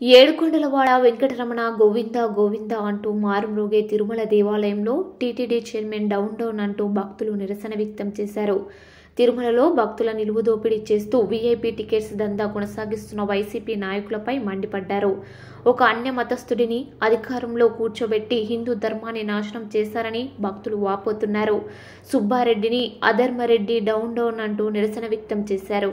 ఏడుకొండలవాడ వెంకటరమణ గోవింద గోవింద అంటూ మారుమ్రోగే తిరుమల దేవాలయంలో TTD chairman down అంటూ భక్తులు నిరసన వ్యక్తం చేశారు. తిరుమలలో భక్తుల నిలువు దోపిడీ చేస్తూ వీఐపీ టికెట్స్ దందా కొనసాగిస్తున్న వైసీపీ నాయకులపై మండిపడ్డారు. ఒక అన్య మతస్థుడిని అధికారంలో కూర్చోబెట్టి హిందూ ధర్మాన్ని నాశనం చేశారని భక్తులు వాపోతున్నారు. సుబ్బారెడ్డిని అధర్మరెడ్డి డౌన్ అంటూ నిరసన వ్యక్తం చేశారు.